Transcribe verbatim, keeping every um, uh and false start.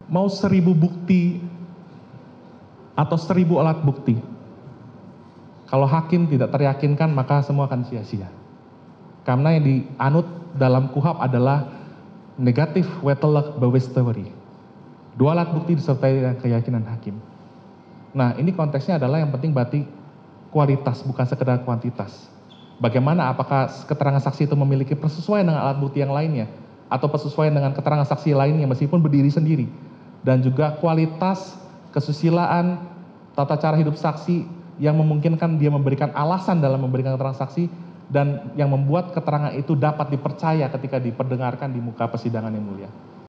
mau seribu bukti atau seribu alat bukti, kalau hakim tidak teryakinkan maka semua akan sia-sia. Karena yang dianut dalam kuhap adalah negatif wettelijk bewijs theory. Dua alat bukti disertai dengan keyakinan hakim. Nah, ini konteksnya adalah yang penting berarti kualitas, bukan sekedar kuantitas. Bagaimana, apakah keterangan saksi itu memiliki persesuaian dengan alat bukti yang lainnya, atau persesuaian dengan keterangan saksi lainnya meskipun berdiri sendiri. Dan juga kualitas, kesusilaan, tata cara hidup saksi yang memungkinkan dia memberikan alasan dalam memberikan keterangan saksi, dan yang membuat keterangan itu dapat dipercaya ketika diperdengarkan di muka persidangan yang mulia.